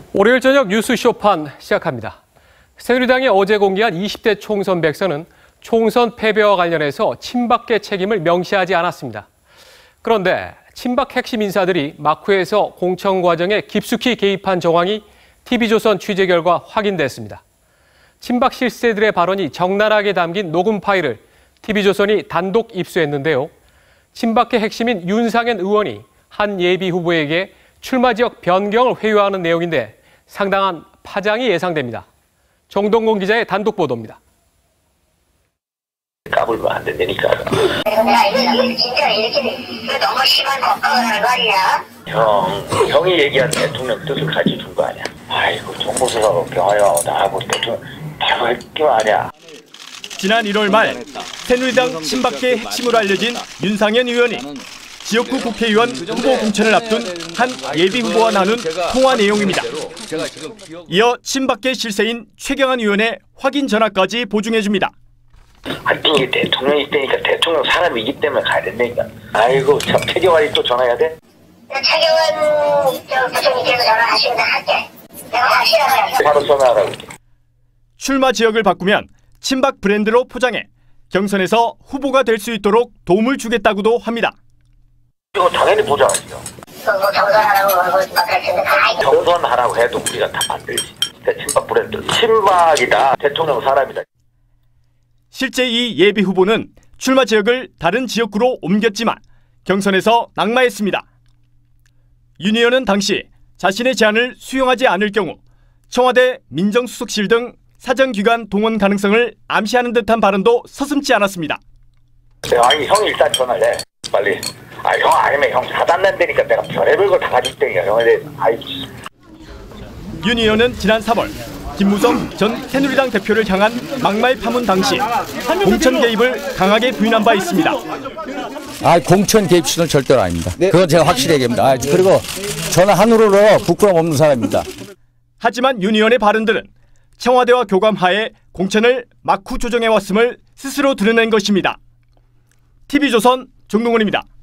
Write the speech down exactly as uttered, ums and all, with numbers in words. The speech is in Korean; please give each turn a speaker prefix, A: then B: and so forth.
A: 월요일 저녁 뉴스 쇼판 시작합니다. 새누리당이 어제 공개한 이십 대 총선 백서는 총선 패배와 관련해서 친박계 책임을 명시하지 않았습니다. 그런데 친박 핵심 인사들이 막후에서 공천 과정에 깊숙이 개입한 정황이 티비조선 취재 결과 확인됐습니다. 친박 실세들의 발언이 적나라하게 담긴 녹음 파일을 티비조선이 단독 입수했는데요. 친박계 핵심인 윤상현 의원이 한 예비 후보에게 출마 지역 변경을 회유하는 내용인데 상당한 파장이 예상됩니다. 정동건 기자의 단독 보도입니다.
B: 까불면 안 된다니까.
C: 내가 이거 진짜 이렇게 너무 심한 걱정을 거 아니야?
B: 형, 형이 얘기한 대통령 뜻을 가지고 준 거 아니야. 아이고, 정보수사가 병하여 나하고 대통령 바로 할게 아니야.
D: 지난 일월 말 새누리당 친박계 핵심으로 알려진 윤상현 의원이 지역구 국회의원 후보 공천을 앞둔 한 예비 후보와 나눈 통화 내용입니다. 이어 친박계 실세인 최경환 의원의 확인 전화까지 보증해줍니다.
B: 하여튼 이게 대통령이 있다니까 대통령 사람이기 때문에 가야 된다니까. 아이고 참 최경환이 또 전화해야 돼?
C: 최경환 부총리께서 전화하시면 할게. 내가 확실하게
B: 바로 전화하라고.
D: 출마 지역을 바꾸면 친박 브랜드로 포장해 경선에서 후보가 될 수 있도록 도움을 주겠다고도 합니다.
B: 이거 당연히 보장하죠.
C: 뭐 경선하라고 뭐 막할 텐데 다
B: 경선하라고 해도 우리가 다 만들지. 친박 브랜드. 친박이다. 대통령 사람이다.
D: 실제 이 예비 후보는 출마 지역을 다른 지역구로 옮겼지만 경선에서 낙마했습니다. 윤 의원은 당시 자신의 제안을 수용하지 않을 경우 청와대 민정수석실 등 사정기관 동원 가능성을 암시하는 듯한 발언도 서슴지 않았습니다.
B: 아니 형이 일단 전화를 해. 빨리. 아 형 아니면 형 사단난다니까 내가 별의별 걸 다 가지고 있다니까 형에 대해. 아이.
D: 윤 의원은 지난 삼월 김무성 전 새누리당 대표를 향한 막말 파문 당시 공천 개입을 강하게 부인한 바 있습니다.
E: 아, 공천 개입 신은 절대로 아닙니다. 그건 제가 확실히 얘기합니다. 아, 그리고 저는 한우로로 부끄럼 없는 사람입니다.
D: 하지만 윤 의원의 발언들은 청와대와 교감하에 공천을 막후 조정해왔음을 스스로 드러낸 것입니다. 티비조선 정동건입니다.